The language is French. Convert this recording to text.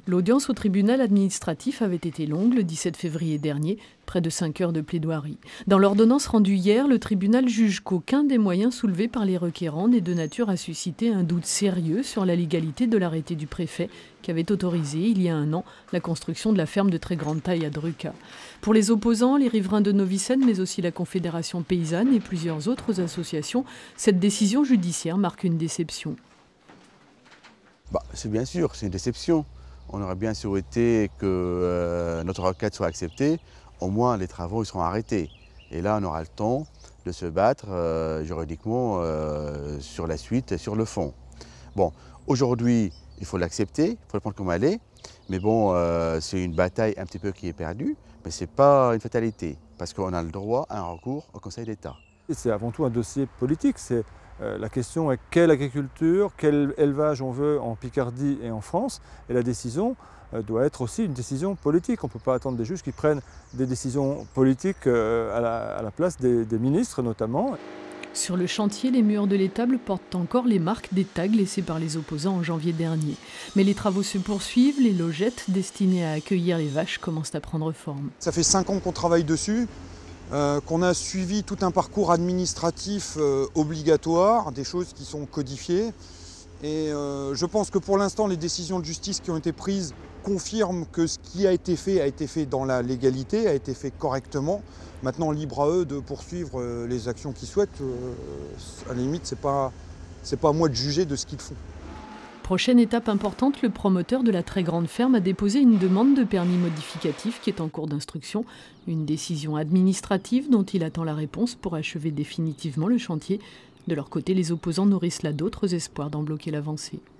L'audience au tribunal administratif avait été longue le 17 février dernier, près de 5 heures de plaidoirie. Dans l'ordonnance rendue hier, le tribunal juge qu'aucun des moyens soulevés par les requérants n'est de nature à susciter un doute sérieux sur la légalité de l'arrêté du préfet qui avait autorisé, il y a 1 an, la construction de la ferme de très grande taille à Druka. Pour les opposants, les riverains de Novicène, mais aussi la Confédération paysanne et plusieurs autres associations, cette décision judiciaire marque une déception. C'est bien sûr, c'est une déception. On aurait bien souhaité que notre requête soit acceptée. Au moins, les travaux ils seront arrêtés. Et là, on aura le temps de se battre juridiquement sur la suite et sur le fond. Bon, aujourd'hui, il faut l'accepter, il faut le prendre comme elle est. Mais bon, c'est une bataille un petit peu qui est perdue, mais ce n'est pas une fatalité, parce qu'on a le droit à un recours au Conseil d'État. C'est avant tout un dossier politique. La question est quelle agriculture, quel élevage on veut en Picardie et en France. Et la décision doit être aussi une décision politique. On ne peut pas attendre des juges qui prennent des décisions politiques à la place des ministres notamment. Sur le chantier, les murs de l'étable portent encore les marques des tags laissés par les opposants en janvier dernier. Mais les travaux se poursuivent, les logettes destinées à accueillir les vaches commencent à prendre forme. Ça fait 5 ans qu'on travaille dessus. Qu'on a suivi tout un parcours administratif obligatoire, des choses qui sont codifiées. Et je pense que pour l'instant, les décisions de justice qui ont été prises confirment que ce qui a été fait dans la légalité, a été fait correctement. Maintenant, libre à eux de poursuivre les actions qu'ils souhaitent. À la limite, c'est pas à moi de juger de ce qu'ils font. Prochaine étape importante, le promoteur de la très grande ferme a déposé une demande de permis modificatif qui est en cours d'instruction. Une décision administrative dont il attend la réponse pour achever définitivement le chantier. De leur côté, les opposants nourrissent là d'autres espoirs d'en bloquer l'avancée.